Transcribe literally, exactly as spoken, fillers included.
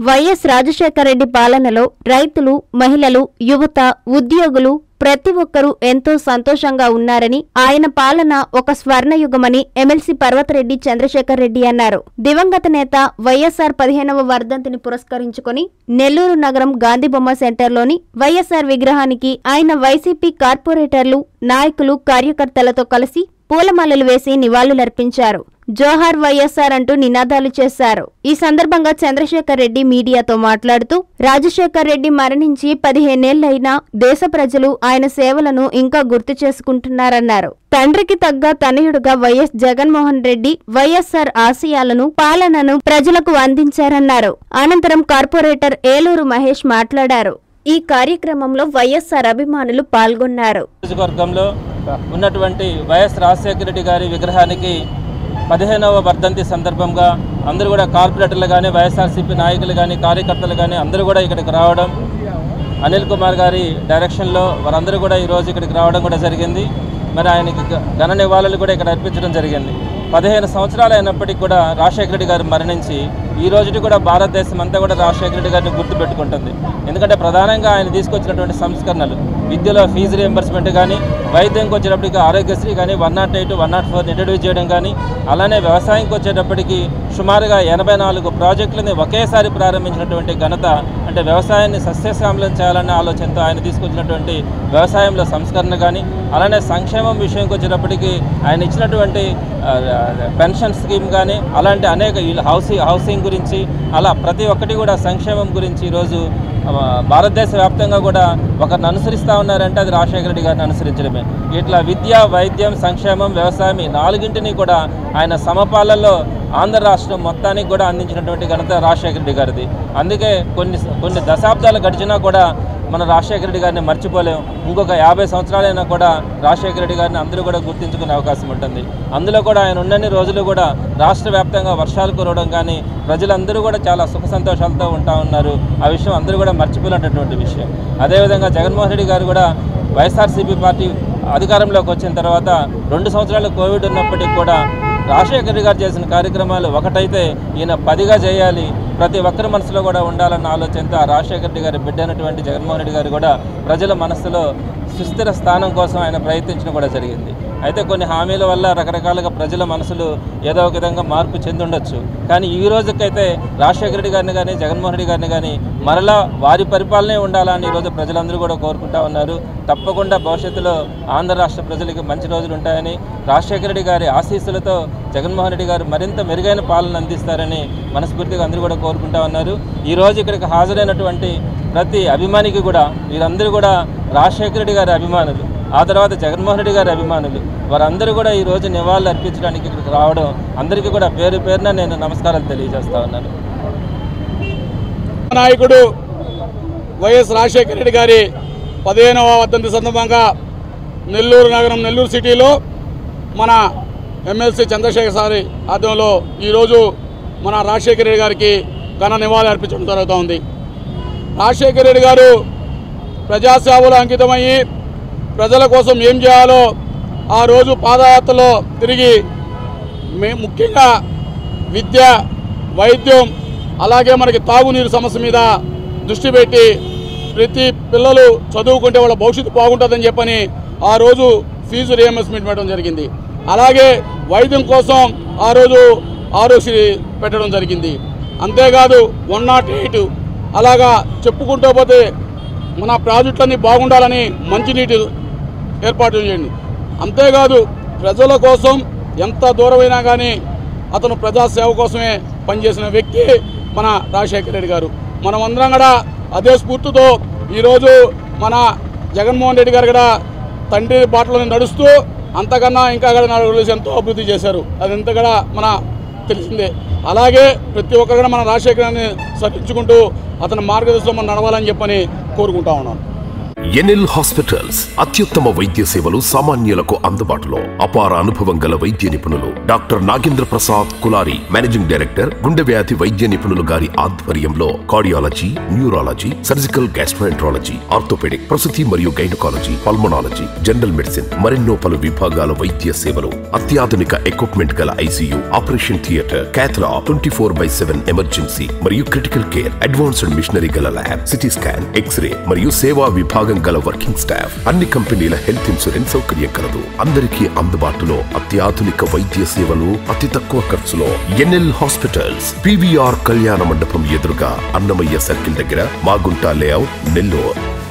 YS Rajasekhara Reddy పాలనలో రైతులు, మహిళలు, యువత, ఉద్యోగులు ప్రతి ఒక్కరూ ఎంతో సంతోషంగా ఉన్నారని, ఆయన పాలన ఒక స్వర్ణయుగమని ఎమ్మెల్సీ పర్వతరెడ్డి చంద్రశేఖర్ రెడ్డి అన్నారు. దివంగత నేత వైఎస్ఆర్ పదిహేనవ వర్ధంతిని పురస్కరించుకుని నెల్లూరు నగరం గాంధీబొమ్మ సెంటర్లోని వైఎస్ఆర్ విగ్రహానికి ఆయన వైసీపీ కార్పొరేటర్లు, నాయకులు, కార్యకర్తలతో కలిసి పూలమాలలు వేసి నివాళులర్పించారు. జోహార్ వైఎస్ఆర్ అంటూ నినాదాలు చేశారు. ఈ సందర్భంగా చంద్రశేఖర్ రెడ్డి మీడియాతో మాట్లాడుతూ, రాజశేఖర్ రెడ్డి మరణించి పదిహేనేళ్లైనా దేశ ప్రజలు ఆయన సేవలను ఇంకా గుర్తు చేసుకుంటున్నారన్నారు. తండ్రికి తగ్గ తనయుడుగా వైఎస్ జగన్మోహన్ రెడ్డి వైఎస్ఆర్ ఆశయాలను, పాలనను ప్రజలకు అందించారన్నారు. అనంతరం కార్పొరేటర్ ఏలూరు మహేష్ మాట్లాడారు. ఈ కార్యక్రమంలో వైఎస్ఆర్ అభిమానులు పాల్గొన్నారు. ఉన్నటువంటి వైఎస్ రాజశేఖర రెడ్డి గారి విగ్రహానికి పదిహేనవ వర్ధంతి సందర్భంగా అందరూ కూడా కార్పొరేటర్లు కానీ, వైఎస్ఆర్సీపీ నాయకులు కానీ, కార్యకర్తలు కానీ అందరూ కూడా ఇక్కడికి రావడం, అనిల్ కుమార్ గారి డైరెక్షన్లో వారందరూ కూడా ఈరోజు ఇక్కడికి రావడం కూడా జరిగింది. మరి ఆయనకి ఘన నివాళులు కూడా ఇక్కడ అర్పించడం జరిగింది. పదిహేను సంవత్సరాలు అయినప్పటికీ కూడా రాజశేఖర రెడ్డి గారు మరణించి ఈ రోజుకి కూడా భారతదేశం అంతా కూడా రాజశేఖర రెడ్డి గారిని గుర్తుపెట్టుకుంటుంది. ఎందుకంటే ప్రధానంగా ఆయన తీసుకొచ్చినటువంటి సంస్కరణలు, విద్యలో ఫీజు రియంబర్స్మెంట్ కానీ, వైద్యంకి వచ్చేటప్పటికి ఆరోగ్యశ్రీ కానీ, one naught eight one naught four introduce చేయడం కానీ, అలానే వ్యవసాయంకి వచ్చేటప్పటికి సుమారుగా ఎనభై నాలుగు ప్రాజెక్టులని ఒకేసారి ప్రారంభించినటువంటి ఘనత, అంటే వ్యవసాయాన్ని సస్యశ్యామలం చేయాలనే ఆలోచనతో ఆయన తీసుకొచ్చినటువంటి వ్యవసాయంలో సంస్కరణ కానీ, అలానే సంక్షేమం విషయంకి వచ్చేటప్పటికి ఆయన ఇచ్చినటువంటి పెన్షన్ స్కీమ్ కానీ, అలాంటి అనేక హౌసింగ్ హౌసింగ్ గురించి, అలా ప్రతి ఒక్కటి కూడా సంక్షేమం గురించి ఈరోజు భారతదేశ వ్యాప్తంగా కూడా ఒకరిని అనుసరిస్తూ ఉన్నారంటే అది రాజశేఖర రెడ్డి గారిని అనుసరించడమే. ఇట్లా విద్య, వైద్యం, సంక్షేమం, వ్యవసాయం ఈ నాలుగింటిని కూడా ఆయన సమపాలలో ఆంధ్ర రాష్ట్రం మొత్తానికి కూడా అందించినటువంటి ఘనత రాజశేఖర రెడ్డి గారిది. అందుకే కొన్ని కొన్ని దశాబ్దాలు గడిచినా కూడా మన రాజశేఖర రెడ్డి గారిని మర్చిపోలేము. ఇంకొక యాభై సంవత్సరాలైనా కూడా రాజశేఖర రెడ్డి గారిని అందరూ కూడా గుర్తించుకునే అవకాశం ఉంటుంది. అందులో కూడా ఆయన ఉన్నన్ని రోజులు కూడా రాష్ట్ర వ్యాప్తంగా వర్షాలు కురవడం కానీ, ప్రజలందరూ కూడా చాలా సుఖ సంతోషాలతో ఉంటా ఉన్నారు. ఆ విషయం అందరూ కూడా మర్చిపోలేనటువంటి విషయం. అదేవిధంగా జగన్మోహన్ రెడ్డి గారు కూడా వైఎస్ఆర్సీపీ పార్టీ అధికారంలోకి వచ్చిన తర్వాత రెండు సంవత్సరాలు కోవిడ్ ఉన్నప్పటికీ కూడా రాజశేఖర రెడ్డి గారు చేసిన కార్యక్రమాలు ఒకటైతే ఈయన పదిగా చేయాలి, ప్రతి ఒక్కరి మనసులో కూడా ఉండాలన్న ఆలోచనతో రాజశేఖర రెడ్డి గారి బిడ్డ అయినటువంటి జగన్మోహన్ రెడ్డి గారు కూడా ప్రజల మనసులో సుస్థిర స్థానం కోసం ఆయన ప్రయత్నించడం కూడా జరిగింది. అయితే కొన్ని హామీల వల్ల రకరకాలుగా ప్రజల మనసులు ఏదో ఒక విధంగా మార్పు చెందుండొచ్చు. కానీ ఈ రోజుకైతే రాజశేఖర రెడ్డి గారిని కానీ, జగన్మోహన్ రెడ్డి గారిని కానీ మరలా వారి పరిపాలనే ఉండాలని ఈరోజు ప్రజలందరూ కూడా కోరుకుంటా ఉన్నారు. తప్పకుండా భవిష్యత్తులో ఆంధ్ర రాష్ట్ర ప్రజలకి మంచి రోజులు ఉంటాయని, రాజశేఖర రెడ్డి గారి ఆశీస్సులతో జగన్మోహన్ రెడ్డి గారు మరింత మెరుగైన పాలన అందిస్తారని మనస్ఫూర్తిగా అందరూ కూడా కోరుకుంటా ఉన్నారు. ఈరోజు ఇక్కడికి హాజరైనటువంటి ప్రతి అభిమానికి కూడా వీరందరూ కూడా రాజశేఖర రెడ్డి గారి అభిమానులు, ఆ తర్వాత జగన్మోహన్ రెడ్డి గారి అభిమానులు, వారందరూ కూడా ఈరోజు నివాళులు అర్పించడానికి ఇక్కడికి రావడం అందరికీ కూడా పేరు పేరున నేను నమస్కారాలు తెలియజేస్తా ఉన్నాను. నాయకుడు వైఎస్ రాజశేఖర రెడ్డి గారి పదిహేనవ వర్ధంతి సందర్భంగా నెల్లూరు నగరం, నెల్లూరు సిటీలో మన ఎమ్మెల్సీ చంద్రశేఖర్ సారి ఆధ్వర్యంలో ఈరోజు మన రాజశేఖర రెడ్డి గారికి ఘన నివాళి అర్పించడం జరుగుతూ ఉంది. రాజశేఖర రెడ్డి గారు ప్రజాసేవలో అంకితమయ్యి ప్రజల కోసం ఏం చేయాలో ఆ రోజు పాదయాత్రలో తిరిగి ముఖ్యంగా విద్య, వైద్యం, అలాగే మనకి తాగునీరు సమస్య మీద దృష్టి పెట్టి ప్రతి పిల్లలు చదువుకుంటే వాళ్ళ భవిష్యత్తు బాగుంటుందని చెప్పని ఆ రోజు ఫీజు రియంబర్స్మెంట్ పెట్టడం జరిగింది. అలాగే వైద్యం కోసం ఆ రోజు ఆరోగ్యశ్రీ పెట్టడం జరిగింది. అంతేకాదు వన్ నాట్ ఎయిట్ అలాగా చెప్పుకుంటూ పోతే మన ప్రాజెక్టులన్నీ బాగుండాలని మంచినీటి ఏర్పాటు చేయండి. అంతేకాదు ప్రజల కోసం ఎంత దూరమైనా కానీ అతను ప్రజాసేవ కోసమే పనిచేసిన వ్యక్తి మన రాజశేఖర రెడ్డి గారు. మనమందరం కూడా అదే స్ఫూర్తితో ఈరోజు మన జగన్మోహన్ రెడ్డి గారు కూడా తండ్రి బాటలో నడుస్తూ అంతకన్నా ఇంకా కూడా నాలుగు ఎంతో అభివృద్ధి చేశారు. అది ఎంత కూడా మన తెలిసిందే. అలాగే ప్రతి ఒక్కరు కూడా మన రాజశేఖరాన్ని సరించుకుంటూ అతని మార్గదర్శనం మనం నడవాలని చెప్పని కోరుకుంటా ఉన్నాను. ఎన్ఎల్ హాస్పిటల్స్ అత్యుత్తమ వైద్య సేవలు సామాన్యులకు అందుబాటులో. అపార అనుభవం గల వైద్య నిపుణులు doctor Nagendra Prasad Kulari, managing director, గుండె వ్యాధి వైద్య నిపుణులు గారి ఆధ్వర్యంలో cardiology, neurology, surgical gastroenterology, orthopaedic, ప్రసూతి మరియు గైనకాలజీ, పల్మనాలజీ, జనరల్ మెడిసిన్ మరెన్నో పలు విభాగాల వైద్య సేవలు, అత్యాధునిక ఎక్విప్మెంట్ గల ICU, operation theatre, cath lab, twenty four by seven emergency మరియు క్రిటికల్ కేర్, అడ్వాన్స్డ్ మిషనరీ గల ల్యాబ్, సిటీ స్కాన్, ఎక్స్రే మరియు సేవా విభాగం గల వర్కింగ్ స్టాఫ్, అన్ని కంపెనీల హెల్త్ ఇన్సూరెన్స్ సౌకర్యం కలదు. అందరికీ అందుబాటులో అత్యాధునిక వైద్య సేవలు అతి తక్కువ ఖర్చులో. ఎన్ఎల్ హాస్పిటల్స్, పీవీఆర్ కళ్యాణ మండపం ఎదురుగా, అన్నమయ్య సర్కిల్ దగ్గర, మాగుంట లేఅవుట్, నెల్లూరు.